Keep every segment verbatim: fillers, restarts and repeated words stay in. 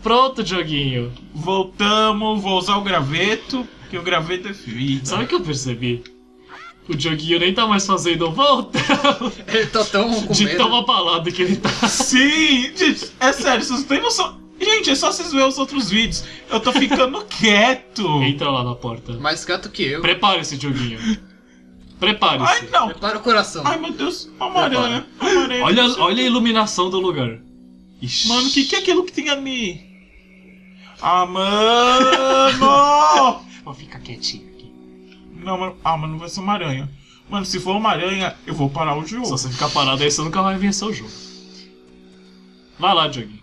Pronto, joguinho. Voltamos, vou usar o graveto, porque o graveto é vida. Sabe o que eu percebi? O joguinho nem tá mais fazendo voltamos. Ele tá tão com De medo. tão abalado que ele tá. Sim, gente, é sério, vocês não têm noção. Gente, é só vocês verem os outros vídeos. Eu tô ficando quieto. Entra lá na porta. Mais gato que eu. Prepare-se, joguinho. Prepare-se. Ai, não. Prepara o coração. Ai, meu Deus. Uma aranha. Uma aranha. Olha, olha a iluminação do lugar. Ixi. Mano, o que, que é aquilo que tem ali? Ah, mano! Vou ficar quietinho aqui. Não, mano. Ah, mano, vai ser uma aranha. Mano, se for uma aranha, eu vou parar o jogo. Se você ficar parado aí, você nunca vai vencer o jogo. Vai lá, joguinho.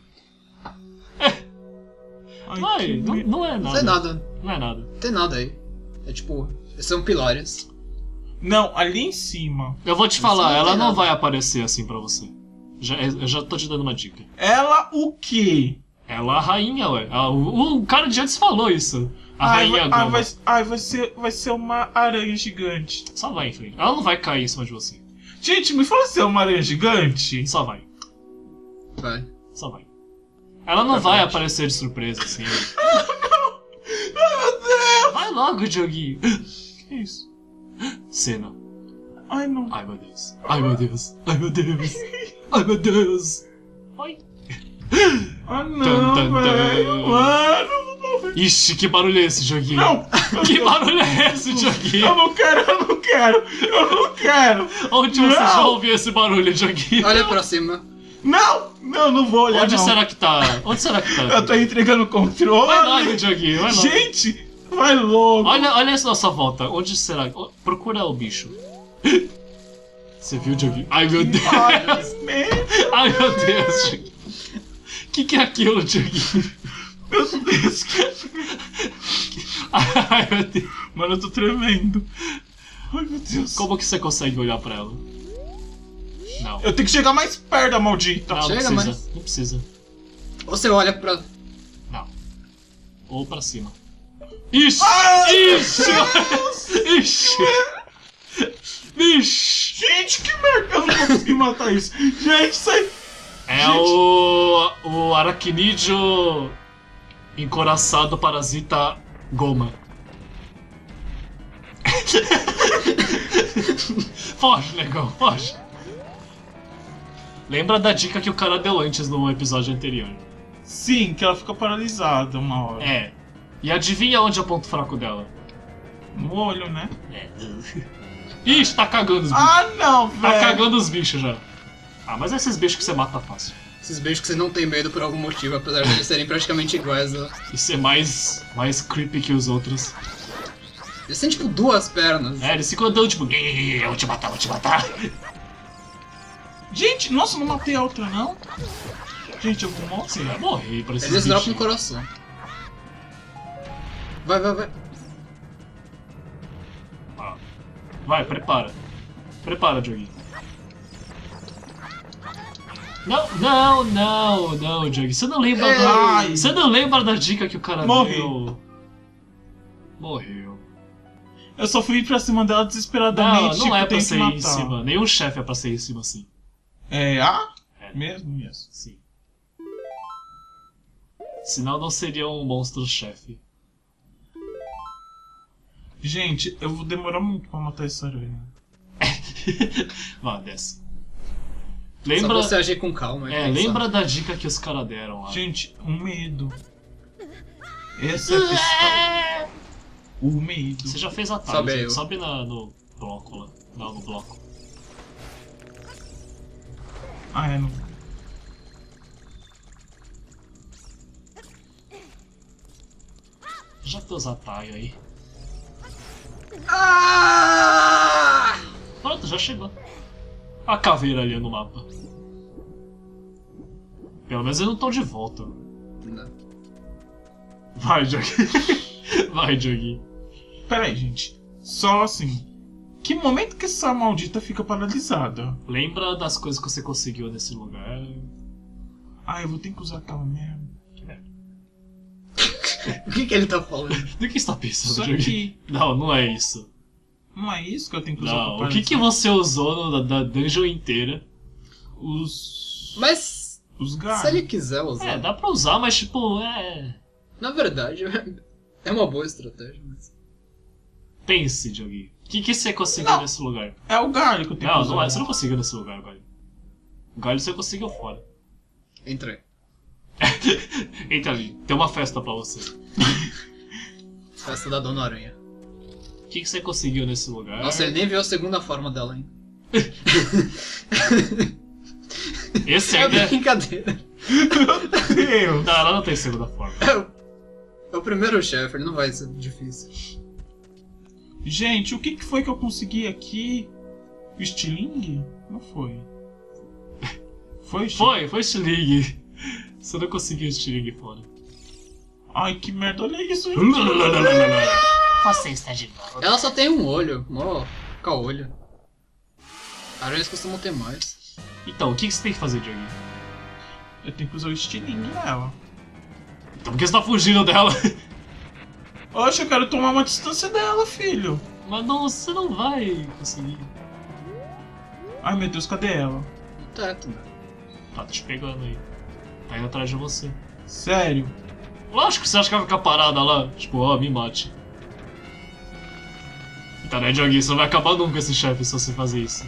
Ai, Vai, que não, medo. não é nada. Não tem nada. Não é nada. Não tem nada aí. É tipo, são pilares. Não, ali em cima. Eu vou te Isso falar, não ela tem não nada. vai aparecer assim pra você. Já, eu já tô te dando uma dica. Ela o quê? Ela é a rainha, ué. Ah, O, o cara de antes falou isso. A ai, rainha vai, ai, Goma. vai, ai, vai ser, vai ser uma aranha gigante. Só vai em frente. Ela não vai cair em cima de você. Gente, me fala se é uma aranha gigante. Só vai. Vai. Só vai. Ela não Tá vai frente. aparecer de surpresa assim. Ai, meu Deus. Vai logo, joguinho. Que isso? Cena. Ai, não. Ai, meu Deus. Ai, meu Deus. Ai, meu Deus. Ai, meu Deus. Oi. Ah, Tum, não, tum, velho. tum. Mano, eu não vou ver. Ixi, que barulho é esse, joguinho? Não. Que barulho é esse, Eu joguinho? não quero, eu não quero. Eu não quero. Onde você Não. já ouviu esse barulho, joguinho? Olha pra cima. Não, não, não vou olhar, Onde não. será que tá? Onde será que tá? Eu tô entregando o controle. Vai logo, joguinho, vai logo. Gente, vai logo. Olha, olha essa nossa volta. Onde será? Oh, procura o bicho. Você viu, Joguinho? Ai, meu Deus. Ai, que medo. Ai, meu Deus, Joguinho. O que, que é aquilo, Joguinho? Meu Deus. Ai, meu Deus. Mano, eu tô tremendo. Ai, meu Deus. Como que você consegue olhar pra ela? Não. Eu tenho que chegar mais perto da maldita. Não, não Chega, precisa. mas- Não precisa. Ou você olha pra. Não. Ou pra cima. Ixi! Ai, Ixi! Ixi! Ixi! Gente, que merda. Eu não consegui matar isso. Gente, sai. É Gente. o. o aracnídeo encoraçado parasita Goma. Foge, negão, foge. Lembra da dica que o cara deu antes no episódio anterior. Sim, que ela fica paralisada uma hora. É. E adivinha onde é o ponto fraco dela? No olho, né? É. Ixi, tá cagando os bichos. Ah, não, Tá velho. cagando os bichos já. Ah, mas esses bichos que você mata fácil. Esses beijos que você não tem medo por algum motivo, apesar de eles serem praticamente iguais. Ó. E ser mais, mais creepy que os outros. Eles têm tipo duas pernas. É, eles ficam andando tipo, "Ih, eu vou te matar, vou te matar." Gente, nossa, não matei a outra, não. Gente, eu vou Você morrer. vai morrer pra esses Eles dropam um bichos. coração. Vai, vai, vai. Ah. Vai, prepara. Prepara, Joguinho. Não, não, não, não, Joguinho. Você não lembra da... Ai. Você não lembra da dica que o cara Morri. deu? Morreu. Eu só fui pra cima dela Não, desesperadamente. não tipo, é pra tem ser que em matar. cima. Nenhum chefe é pra ser em cima assim. É, ah? É. Mesmo, mesmo. Sim. Senão não seria um monstro-chefe. Gente, eu vou demorar muito pra matar essa aranha. Vá, desce. Só Lembra, você agir com calma. e é, pensar. lembra da dica que os caras deram lá. Gente, um medo. Essa é a questão. O medo. Você já fez a tarde, Sobe aí, eu. sobe na, no bloco lá. Não, no bloco. Ah, é, não. Já teus atalhos aí. Ah! Pronto, já chegou. A caveira ali no mapa. Pelo menos eles não estão de volta. Não. Vai, Joguinho. Vai, Joguinho. Pera aí, gente. Só assim. Que momento que essa maldita fica paralisada? Lembra das coisas que você conseguiu nesse lugar? Ah, eu vou ter que usar aquela merda. Que merda. O que, que ele tá falando? Do que você tá pensando, Isso Joguinho? aqui. Não, não é isso. Não é isso que eu tenho que usar Não, pra o que, que paralisar? você usou no, da, da dungeon inteira? Os... Mas. Os Se galhos. ele quiser usar. É, dá pra usar, mas tipo, é... Na verdade, é uma boa estratégia. Mas... Pense, Dioguinho. O que, que você conseguiu Não. nesse lugar? É o galho que eu tenho Não, que usar. não é, você não conseguiu nesse lugar, Galho. Galho você conseguiu fora. Entrei. Entra ali, tem uma festa pra você. Festa da Dona Aranha. O que, que você conseguiu nesse lugar? Nossa, ele nem viu a segunda forma dela ainda. Esse É ainda é... Meu brincadeira. Deus. Não, ela não tem segunda forma. É o, é o primeiro chefe, ele não vai ser difícil. Gente, o que, que foi que eu consegui aqui? O estilingue? Não foi. Foi o estilingue? Foi, foi estilingue. Você não conseguiu estilingue fora. Ai, que merda, olha isso, gente. Você está de volta. Ela só tem um olho, mó caolho. Aranhas costumam ter mais. Então, o que, que você tem que fazer, Dioguinho? Eu tenho que usar o estilingue nela. Então, por que você tá fugindo dela? Oxe, eu quero tomar uma distância dela, filho. Mas não, você não vai conseguir. Ai, meu Deus, cadê ela? No teto, né? Tá te pegando aí. Tá indo atrás de você. Sério? Lógico que você acha que vai ficar parada lá. Tipo, ó, me mate. Então, né, Dioguinho? Você não vai acabar nunca esse chefe se você fazer isso.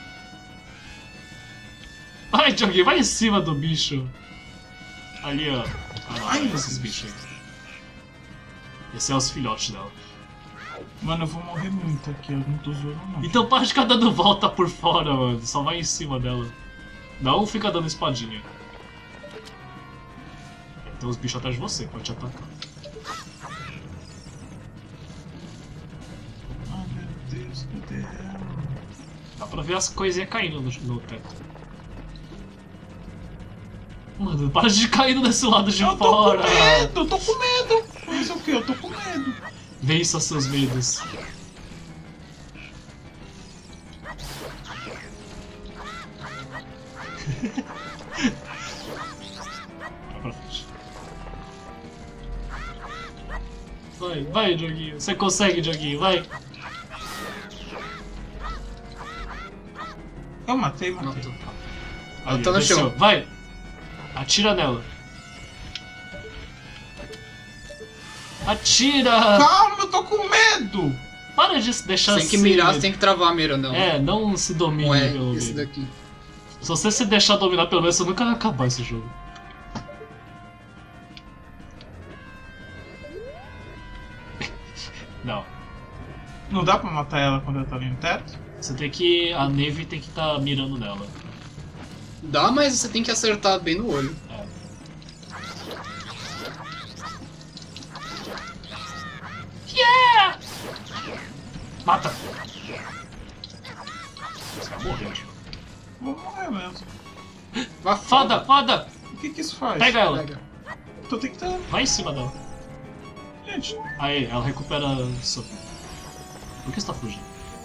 Vai, Dioguinho, vai em cima do bicho. Ali, ó. Ah, não, Ai, vai meu esses Deus. bichos aí. Esse é os filhotes dela. Mano, eu vou morrer muito aqui, eu não tô zoando não. Então para de ficar dando volta por fora, mano. Só vai em cima dela. Não fica dando espadinha. Tem uns bichos atrás de você, pode te atacar. Ai, meu Deus, cadê ela? Dá pra ver as coisinhas caindo no, no teto. Mano, para de cair desse lado de Eu tô fora! com medo, eu tô com medo. Mas o que? Eu tô com medo. Vença seus medos. Vai pra frente. Vai, vai, Dioguinho. Você consegue, Dioguinho, vai. Eu matei, matei. Matou. Ali, Ela tá no desceu. chão. Vai! Atira nela. Atira! Calma, eu tô com medo. Para de se deixar Você tem que se- mirar, você tem que travar a mira nela. É, não se domine Não é pelo esse medo. daqui. Se você se deixar dominar pelo menos, você nunca vai acabar esse jogo. Não. Não dá pra matar ela quando ela tá ali no teto? Você tem que... A neve tem que estar mirando nela. Dá, mas você tem que acertar bem no olho. É. Yeah! Mata! Você vai morrer, tio. Vou morrer mesmo. Vá Foda, foda! O que que isso faz? Pega ela! Pega. Tô tentando. Vai em cima dela. Gente, Aí, ela recupera sua vida. Por que você tá fugindo?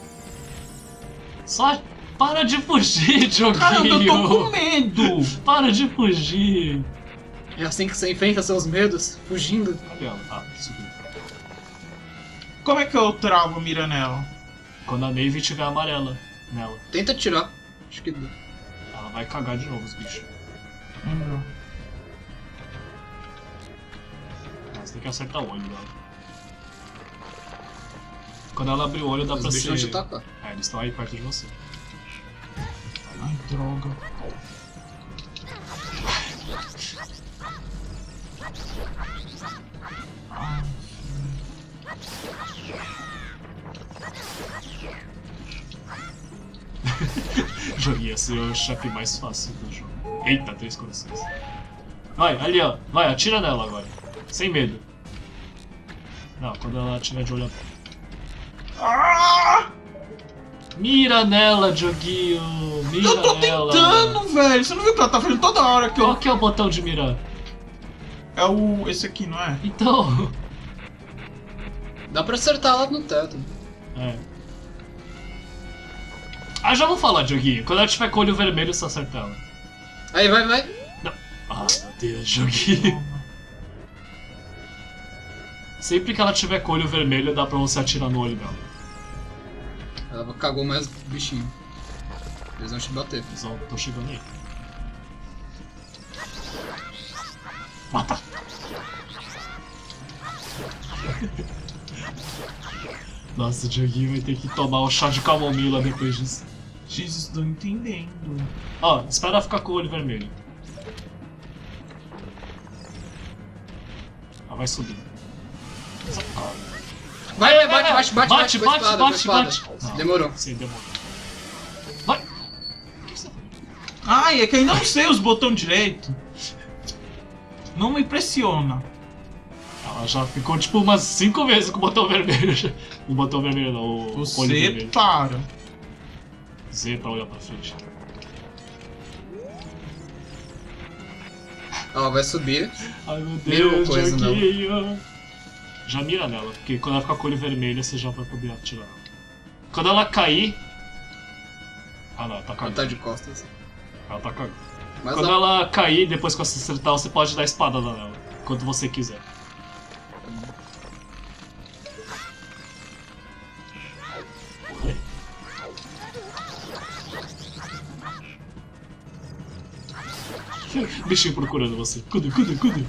Só para de fugir, Dioguinho! caramba, eu tô com medo. Para de fugir! É assim que você enfrenta seus medos, fugindo. Cadê ela? Ah, subiu. Como é que eu travo a mira nela? Quando a Navy tiver amarela nela, Tenta tirar. Acho que dá. ela vai cagar de novo os bichos. Hum, Mas tem que acertar o olho dela. Quando ela abrir o olho, dá Os pra bichos vão te ser... atacar. É, eles estão aí perto de você. ai, droga. Ai, Joguei esse é o chefe mais fácil do jogo. Eita, três corações. Vai, ali ó. Vai, atira nela agora. Sem medo. Não, quando ela tiver de olho aberto. ah! Mira nela, Dioguinho! Mira Eu tô nela! tentando, velho. Você não viu que ela tá fazendo toda hora que Qual eu... que é o botão de mirar? É o... esse aqui, não é? Então... Dá pra acertar lá no teto. É. Ah, já vou falar, Dioguinho. Quando ela tiver com o olho vermelho, você acerta ela. Aí, vai, vai. Ah, meu Deus, Dioguinho. Sempre que ela tiver com o olho vermelho, dá pra você atirar no olho dela. Ela cagou mais bichinho. Eles vão te bater. Eles vão- tão chegando aí. Mata! Nossa, o Dioguinho vai ter que tomar o chá de camomila depois disso. Jesus, tô entendendo. Ó, espera ficar com o olho vermelho. Ela vai subir. Vai, vai, bate, bate, bate, Bate, com a bate, espada, com a bate, espada. bate. Não. Demorou. Sim, demorou. Vai! Ai, é que ainda não sei os botões direito. Não me impressiona. Ela já ficou tipo umas cinco vezes com o botão vermelho. já. O botão vermelho não, o olho Você vermelho. para. Z pra olhar pra frente. Ó, vai subir. Ai meu Mira Deus, uma coisa, Dioguinho. Já mira nela, porque quando ela ficar com o olho vermelho você já vai poder atirar. Quando ela cair... Ah não, ela tá Ela cagando. tá de costas. Ela tá cagando. Mas Quando a- ela cair, depois que você acertar, você pode dar a espada nela. Quando você quiser. Bichinho procurando você. Cuida, cuida, cuida.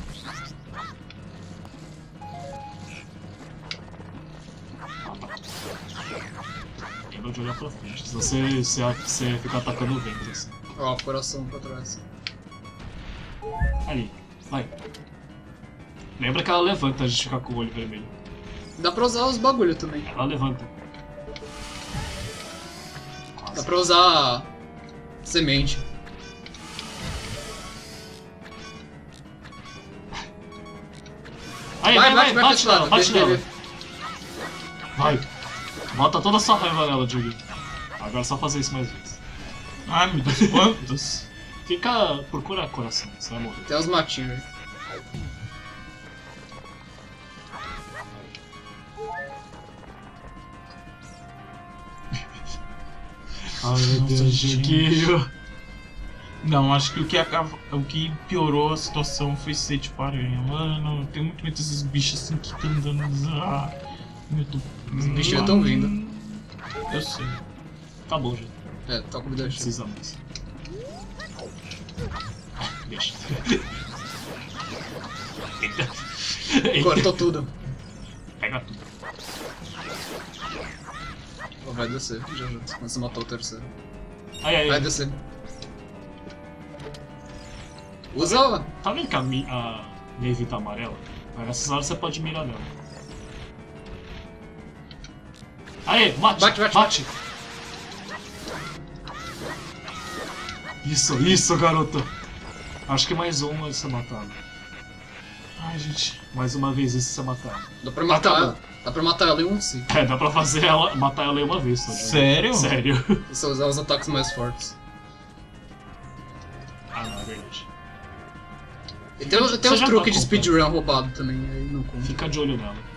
Lembra de olhar pra frente. Se você, se você ficar atacando o vento assim. Ó, coração pra trás. Ali, vai. Lembra que ela levanta antes de ficar com o olho vermelho. Dá pra usar os bagulho também. Ela levanta. Dá Quase. pra usar semente. Aí, Vai, vai, vai, bate, bate, bate, nela, bate, bate bate nela. nele. Vai. Bota toda a sua raiva nela, Diogo. Agora é só fazer isso mais vezes. Ai, meu Deus, quantos? Fica. Procura coração, você vai morrer. Tem os matinhos aí. Ai meu Nossa, Deus, gente. Dioguinho. Não, acho que o que, acaba, o que piorou a situação foi ser tipo aranha. Mano, eu tenho muito medo desses bichos assim que ficam andando. Ah, eu tô... Os bichos tão vindo. Eu sei. Tá bom, gente. É, tá com vida Não cheia. precisa mais. Deixa. Eita. Eita. Cortou tudo. Pega tudo. Ó, vai descer, já já. Quando você matou o terceiro. Ai, ai, Vai ai. descer. Usa. Tá vendo que a, mi- a Navy tá amarela? Nessas horas você pode mirar nela. Aê, mate! Bate, bate, bate! Isso, isso, garoto! Acho que mais um vai ser matado. Ai, gente. Mais uma vez isso ser matado. Dá pra matar Acabou. ela. Dá pra matar ela em um sim. É, dá pra fazer ela, matar ela em uma vez só. né? Sério? Sério. Você usar os ataques mais fortes. Ah, não, é verdade. E tem, tem Você uns já truques tá de speedrun roubado também, aí não conta. Fica de olho nela.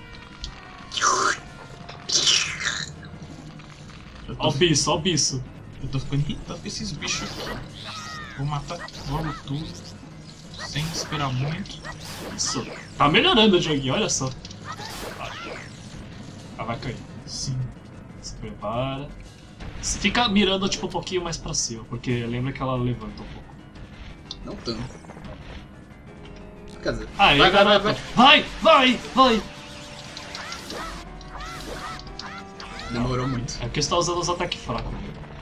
Eu Ó o tô, bicho, ó o bicho. eu tô ficando irritado com esses bichos aqui. Vou matar logo tudo. Sem esperar muito. Isso. Tá melhorando o joguinho, olha só. Ela vai cair. Sim. Se prepara. Você fica mirando tipo um pouquinho mais pra cima, porque lembra que ela levanta um pouco. Não tanto. Quer dizer, Aí, vai, vai, vai, garota. vai. Vai, vai, vai! Demorou muito. É porque você tá usando os ataques fracos.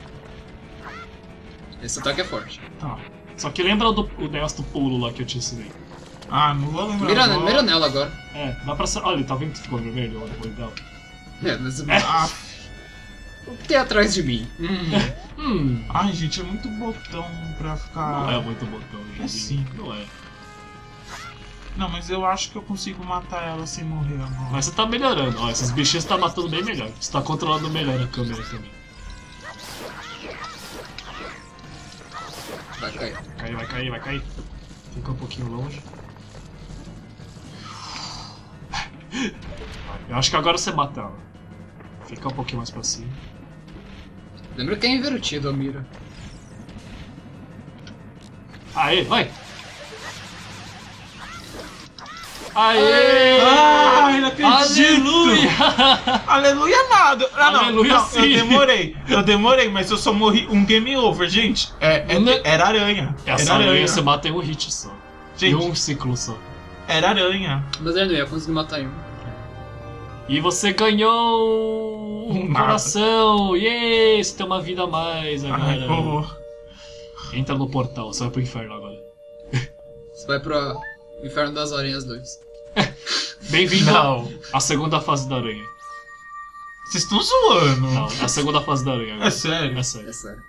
Esse ataque é forte. Tá. Só que lembra do, o negócio do pulo lá que eu te ensinei. Ah, não vou lembrar. Mira, agora. mira nela agora. É, dá pra ser. Olha, tá vendo que ficou vermelho o olho dela? É, mas... Ah, O que tem atrás de mim? Hum. Hum. ai, gente, é muito botão pra ficar. Não é muito botão, joguinho. É sim. Não é. Não, mas eu acho que eu consigo matar ela sem morrer agora. Mas você tá melhorando, ó. Esses bichinhos você tá matando bem melhor. Você tá controlando melhor a câmera também. Vai cair. Vai cair, vai cair, vai cair. Fica um pouquinho longe. Eu acho que agora você mata ela. Fica um pouquinho mais pra cima. Lembra que é invertido a mira. Aê, vai! Aê! Ai, não acredito! Aleluia! Aleluia nada! Ah, não, Aleluia, não, sim. eu demorei. Eu demorei, mas eu só morri um game over, gente. É, é- Né? era aranha. Essa era aranha aranha. você mata em um hit só. E Gente, um ciclo só. era aranha. Mas ele não ia conseguir matar em um. E você ganhou um Nada. coração! Yay! Você tem uma vida a mais agora. Ai, que horror. Entra no portal, você vai pro inferno agora. Você vai pro Inferno das Aranhas dois. Bem-vindo Não. à segunda fase da aranha. Vocês estão zoando. Não, é a segunda fase da aranha agora. É sério? É sério. É sério.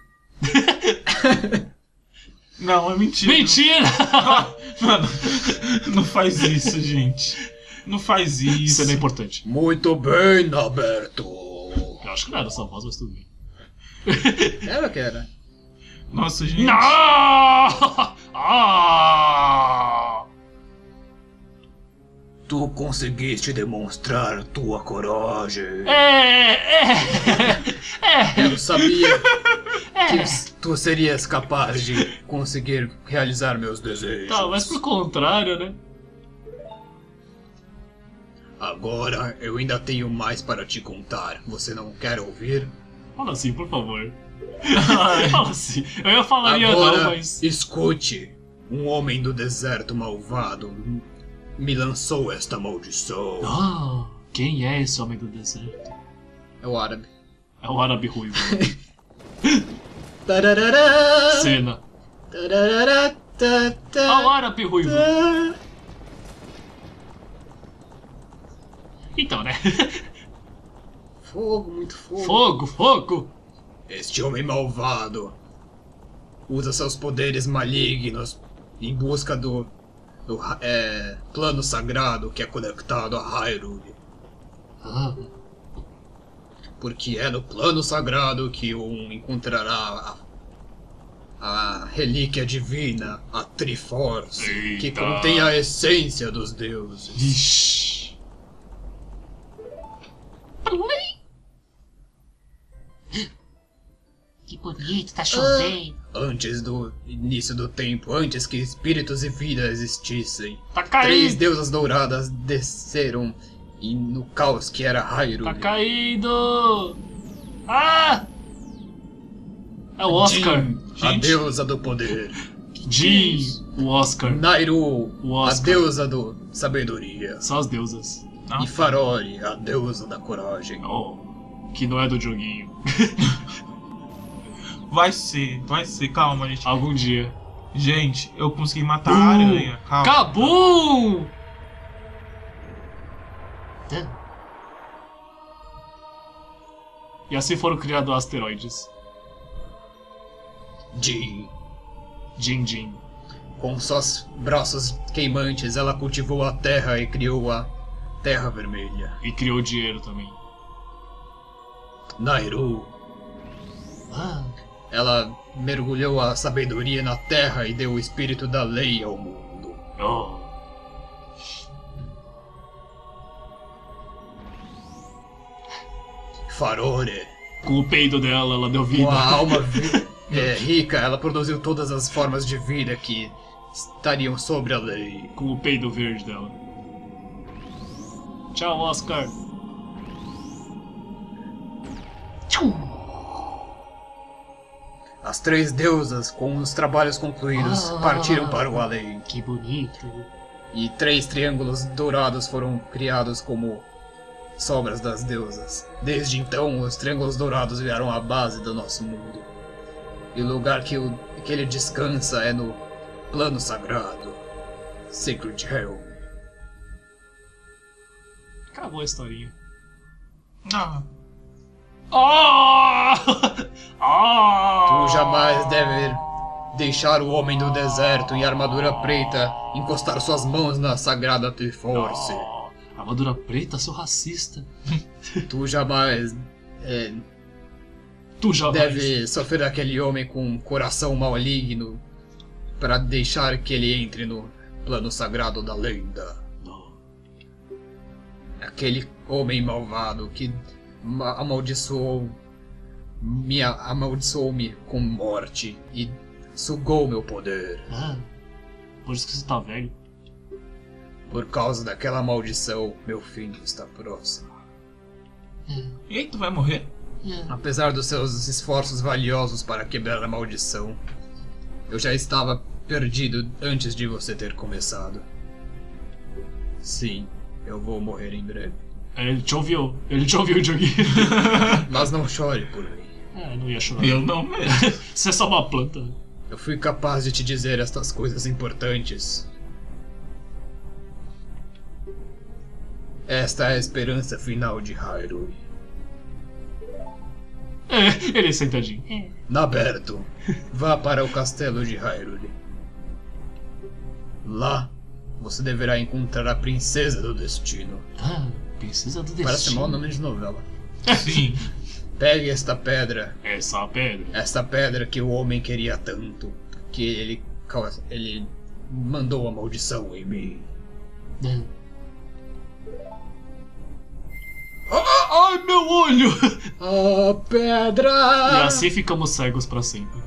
Não, é mentira. Mentira! Mano, não faz isso, gente. Não faz isso. Isso não é importante. Muito bem, Norberto. Eu acho que não era essa voz, mas tudo bem. Era que era. Nossa, gente. Não! Ah! Tu conseguiste demonstrar tua coragem. É, é, é, Eu sabia que tu serias capaz de conseguir realizar meus desejos. Tá, mas pro contrário, né? Agora eu ainda tenho mais para te contar. Você não quer ouvir? Fala assim, por favor. Fala assim. Eu ia falaria Agora, não, mas... escute. Um homem do deserto malvado me lançou esta maldição. Ah, quem é esse homem do deserto? É o árabe. É o árabe ruivo. Tararara, Cena. tararara, tá, tá, Ah, o árabe ruivo. tá. Então, né? Fogo, muito fogo. Fogo, fogo. Este homem malvado usa seus poderes malignos em busca do, do ra- é, plano sagrado que é conectado a Hyrule. Ah, Porque é no plano sagrado que um encontrará a, a relíquia divina, a Triforce, que Eita. contém a essência dos deuses. ixi. Que bonito, tá chovendo. Antes do início do tempo, antes que espíritos e vida existissem, Tá três caindo. deusas douradas desceram e no caos que era Hyrule. Tá caindo. Ah! É o Oscar. Jin, a Gente. deusa do poder. Jin, o Oscar. Nairu, O a Oscar. deusa do sabedoria. São as deusas. Ah. E Farore, a deusa da coragem. Oh, que não é do joguinho. Vai ser, vai ser. Calma, gente. Algum dia. Gente, eu consegui matar Uh, a aranha. Calma. Cabum! E assim foram criados asteroides. Jin, Jin Jin. com seus braços queimantes, ela cultivou a terra e criou a Terra Vermelha. E criou dinheiro também. Nairu, Ah, ela mergulhou a sabedoria na terra e deu o espírito da lei ao mundo. oh. Farore, Com o peido dela, ela deu vida. com a alma vi- é, rica, ela produziu todas as formas de vida que estariam sobre a lei. Com o peido verde dela. Tchau, Oscar. As três deusas, com os trabalhos concluídos, Ah. partiram para o além. Que bonito. E três triângulos dourados foram criados como sobras das deusas. Desde então, os triângulos dourados vieram a base do nosso mundo. E o lugar que, o, que ele descansa é no plano sagrado, Sacred Realm. Acabou a historinha. Ah, Ah! Ah! Tu jamais deve deixar o homem do deserto em armadura preta encostar suas mãos na sagrada Triforce. Ah, armadura preta, sou racista. Tu jamais é, Tu já deve sofrer aquele homem com um coração maligno para deixar que ele entre no plano sagrado da lenda. Não. Aquele homem malvado que ma- amaldiçoou me amaldiçoou-me com morte e sugou meu poder. Ah, por isso que você tá velho. Por causa daquela maldição, meu fim está próximo. e aí, tu vai morrer? Apesar dos seus esforços valiosos para quebrar a maldição, eu já estava perdido antes de você ter começado. Sim, eu vou morrer em breve. Ele te ouviu. Ele te ouviu, Dioguinho. Mas não chore por mim. É, não ia chorar. Eu não mesmo. Você é só uma planta. Eu fui capaz de te dizer estas coisas importantes. Esta é a esperança final de Hyrule. É, ele é sentadinho. Naberto, vá para o castelo de Hyrule. Lá, você deverá encontrar a princesa do destino. Ah, princesa do destino. Parece mau nome de novela. Sim. Pegue esta pedra, Essa é a pedra. esta pedra que o homem queria tanto, que ele, causa- ele mandou a maldição em mim. Ah, ai, meu olho! A pedra! E assim ficamos cegos pra sempre.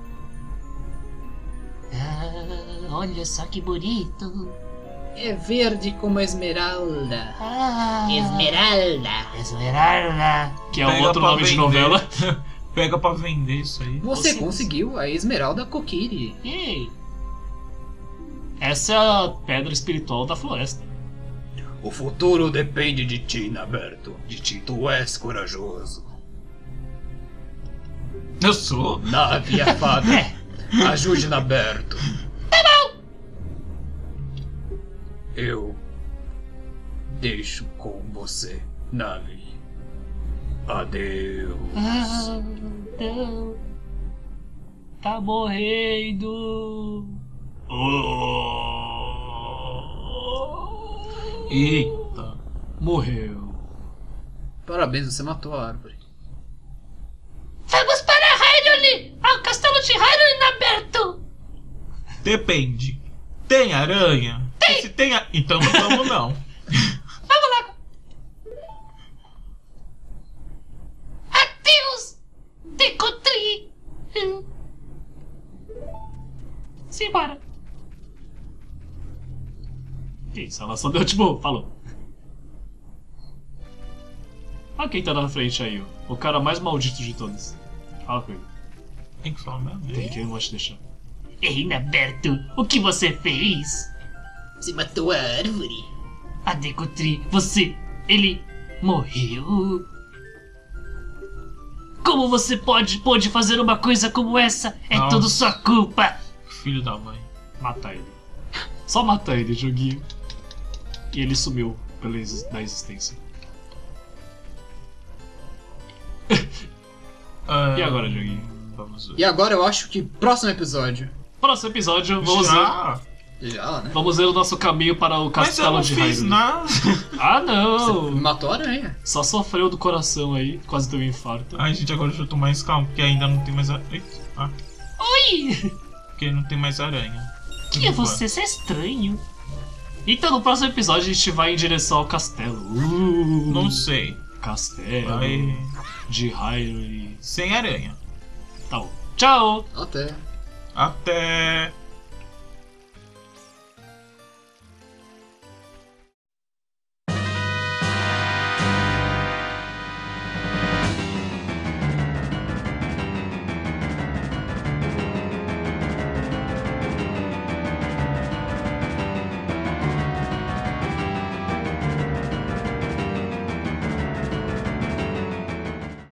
Ah, olha só que bonito. É verde como a esmeralda. Ah, Esmeralda. Esmeralda. Que é um Pega outro pra nome de vender. novela. Pega pra vender isso aí. Você Você- conseguiu a esmeralda Kokiri. Ei. Essa é a pedra espiritual da floresta. O futuro depende de ti, Naberto. De ti, tu és corajoso. Eu sou. Nave e a fada. Ajude Naberto. Eu deixo com você, Nave. Adeus. Ah, não. Tá morrendo. Eita. Morreu. Parabéns, você matou a árvore. Vamos para Hyrule! Ao castelo de Hyrule, Naberto! Depende. Tem aranha? Tem. Se tem a... Então não vamos não. Vamos lá! Adeus! Decotri! Simbora! Que isso, ela só deu tipo, falou. Olha quem tá na frente aí, ó. O cara mais maldito de todos. Fala com ele. Tem que falar mesmo. Tem que, eu não vou te deixar. Ei, Naberto, o que você fez? Você matou a árvore. A Decotri, você... ele... morreu? Como você pode, pode fazer uma coisa como essa? É Nossa. tudo sua culpa! Filho da mãe. Matar ele. Só matar ele, joguinho. E ele sumiu pela exi- da existência. Ah, E agora, joguinho? Vamos ver. E agora eu acho que próximo episódio. Próximo episódio, vamos ver, Já? Já, né? vamos ver o nosso caminho para o Mas eu castelo não de fiz Hyrule. nada. Ah, não! Matou a aranha. Só sofreu do coração aí, quase teve um infarto. Ai, gente, agora eu tô mais calmo, porque ainda não tem mais aranha. Ah, Oi! porque não tem mais aranha. Que é você? Isso é estranho. Então, no próximo episódio, a gente vai em direção ao castelo. Uh, Não sei. Castelo Vai de Hyrule. sem aranha. Tá bom. Tchau! Até. Até.